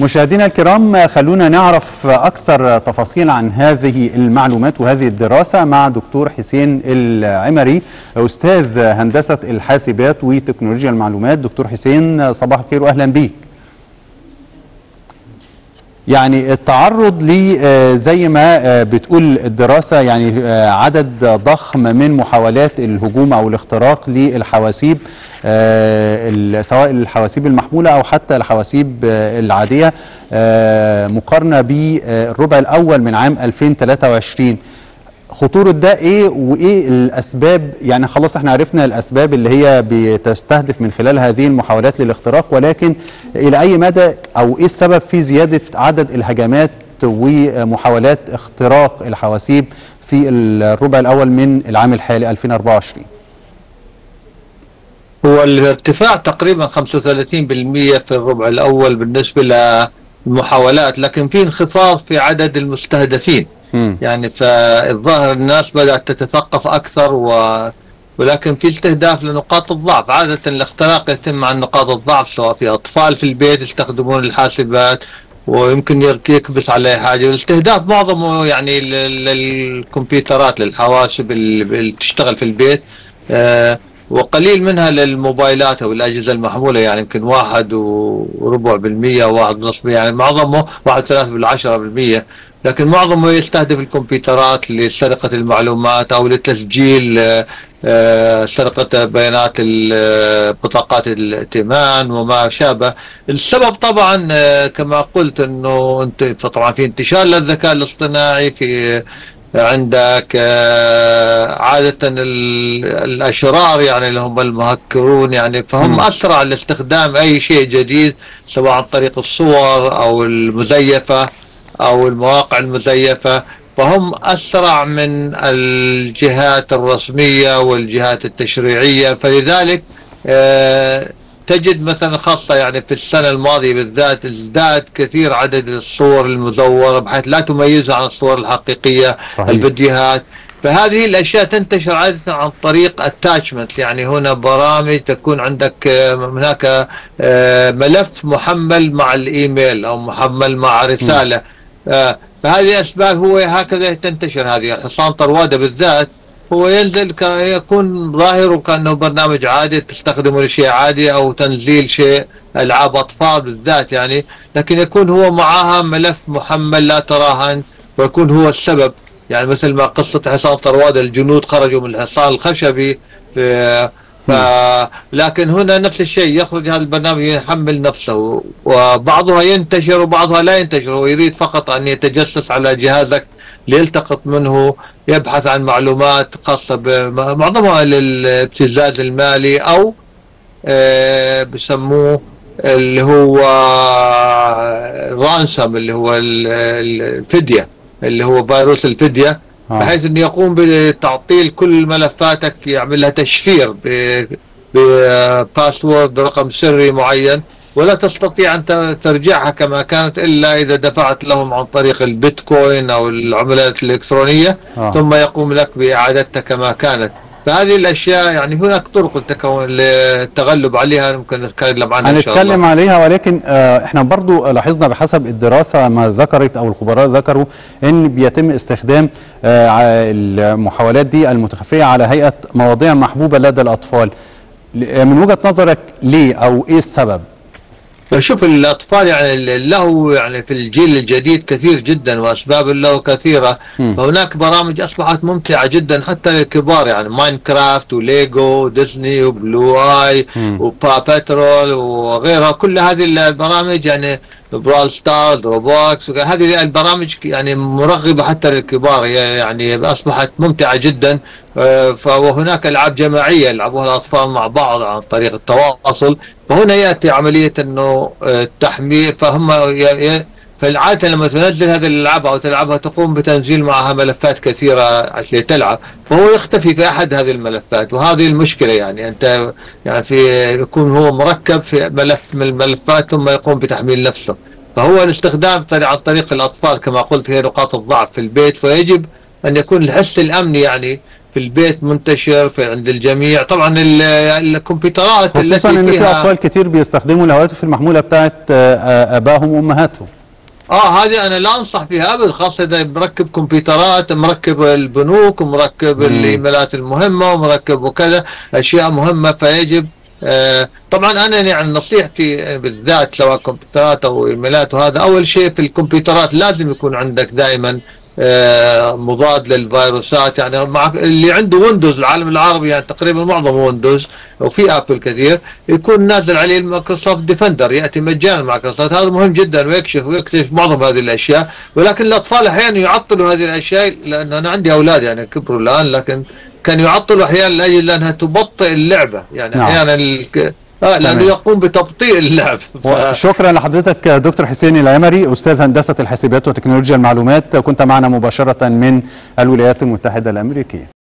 مشاهدينا الكرام، خلونا نعرف أكثر تفاصيل عن هذه المعلومات وهذه الدراسة مع دكتور حسين العمري، أستاذ هندسة الحاسبات وتكنولوجيا المعلومات. دكتور حسين، صباح الخير وأهلا بيك. يعني التعرض لي زي ما بتقول الدراسة يعني عدد ضخم من محاولات الهجوم أو الاختراق للحواسيب، سواء الحواسيب المحمولة أو حتى الحواسيب العادية، مقارنة بالربع الأول من عام 2023. خطورة ده ايه وايه الاسباب؟ يعني خلاص احنا عرفنا الاسباب اللي هي بتستهدف من خلال هذه المحاولات للاختراق، ولكن الى اي مدى او ايه السبب في زيادة عدد الهجمات ومحاولات اختراق الحواسيب في الربع الاول من العام الحالي 2024؟ هو الارتفاع تقريبا 35% في الربع الاول بالنسبة للمحاولات، لكن في انخفاض في عدد المستهدفين. يعني فالظاهر الناس بدأت تتثقف أكثر ولكن في استهداف لنقاط الضعف. عادة الاختراق يتم عن نقاط الضعف، سواء في أطفال في البيت يستخدمون الحاسبات ويمكن يكبس عليه حاجة. الاستهداف معظمه يعني للكمبيوترات، للحواسب اللي تشتغل في البيت، وقليل منها للموبايلات أو الأجهزة المحمولة، يعني يمكن 1.4% أو 1.5%، يعني معظمه 1.3%، لكن معظمه يستهدف الكمبيوترات لسرقة المعلومات أو لتسجيل سرقة بيانات بطاقات الائتمان وما شابه. السبب طبعا كما قلت أنه طبعا في انتشار للذكاء الاصطناعي، في عندك عادة الأشرار يعني اللي هم المهكرون، يعني فهم أسرع لاستخدام أي شيء جديد، سواء عن طريق الصور أو المزيفة أو المواقع المزيفة، فهم أسرع من الجهات الرسمية والجهات التشريعية. فلذلك تجد مثلا خاصة يعني في السنة الماضية بالذات ازداد كثير عدد الصور المزورة بحيث لا تميزها عن الصور الحقيقية. صحيح. الفيديوهات، فهذه الأشياء تنتشر عادة عن طريق attachment، يعني هنا برامج تكون عندك هناك ملف محمل مع الإيميل أو محمل مع رسالة. فهذه أسباب هو هكذا تنتشر هذه. الحصان طروادة بالذات هو ينزل يكون ظاهره كأنه برنامج عادي تستخدمه لشيء عادي أو تنزيل شيء ألعاب أطفال بالذات يعني، لكن يكون هو معها ملف محمل لا تراهن ويكون هو السبب. يعني مثل ما قصة حصان طروادة، الجنود خرجوا من الحصان الخشبي لكن هنا نفس الشيء، يخرج هذا البرنامج يحمل نفسه، وبعضها ينتشر وبعضها لا ينتشر. هو يريد فقط أن يتجسس على جهازك ليلتقط منه، يبحث عن معلومات خاصة معظمها للابتزاز المالي أو بسموه اللي هو رانسم، اللي هو الفدية، اللي هو فيروس الفدية، بحيث انه يقوم بتعطيل كل ملفاتك، يعمل لها تشفير بباسورد، رقم سري معين، ولا تستطيع ان ترجعها كما كانت الا اذا دفعت لهم عن طريق البيتكوين او العملات الالكترونيه، ثم يقوم لك باعادتها كما كانت. فهذه الاشياء يعني هناك طرق للتغلب عليها، ممكن نتكلم عنها ان شاء الله. هنتكلم عليها، ولكن احنا برضو لاحظنا بحسب الدراسه ما ذكرت او الخبراء ذكروا ان بيتم استخدام المحاولات دي المتخفيه على هيئه مواضيع محبوبه لدى الاطفال. من وجهه نظرك ليه او ايه السبب؟ شوف، الأطفال يعني له يعني في الجيل الجديد كثير جدا وأسباب له كثيرة. فهناك برامج أصبحت ممتعة جدا حتى للكبار، يعني ماينكرافت وليجو ديزني وبلو آي وبا باترول وغيرها. كل هذه البرامج يعني برال ستارز، روبوكس، هذه البرامج يعني مرغبة حتى للكبار، يعني أصبحت ممتعة جدا. وهناك ألعاب جماعية يلعبوها الأطفال مع بعض عن طريق التواصل. فهنا يأتي عملية أنه التحميل، فالعادة لما تنزل هذه الألعاب أو تلعبها تقوم بتنزيل معها ملفات كثيرة عشان تلعب، فهو يختفي في أحد هذه الملفات، وهذه المشكلة. يعني أنت يعني يكون هو مركب في ملف من الملفات ثم يقوم بتحميل نفسه. فهو الاستخدام عن طريق الأطفال كما قلت هي نقاط الضعف في البيت، فيجب أن يكون الحس الأمني يعني في البيت منتشر في عند الجميع. طبعا الكمبيوترات خصوصا التي ان في فيها اطفال كتير بيستخدموا الهواتف المحموله بتاعت ابائهم وامهاتهم. هذه انا لا انصح فيها ابدا، خاصه اذا مركب كمبيوترات، مركب البنوك ومركب الايميلات المهمه ومركب وكذا اشياء مهمه، فيجب طبعا انا يعني نصيحتي بالذات سواء كمبيوترات او ايميلات، وهذا اول شيء في الكمبيوترات لازم يكون عندك دائما مضاد للفيروسات. يعني مع اللي عنده ويندوز العالم العربي يعني تقريبا معظم ويندوز وفي ابل كثير، يكون نازل عليه المايكروسوفت ديفندر، ياتي مجانا مايكروسوفت، هذا مهم جدا ويكشف معظم هذه الاشياء. ولكن الاطفال احيانا يعطلوا هذه الاشياء، لان انا عندي اولاد يعني كبروا الان، لكن كان يعطلوا احيانا لاجل انها تبطئ اللعبه، يعني احيانا لانه يقوم بتبطيء اللعب. شكرا لحضرتك دكتور حسين العمري، استاذ هندسه الحاسبات وتكنولوجيا المعلومات، كنت معنا مباشره من الولايات المتحده الامريكيه.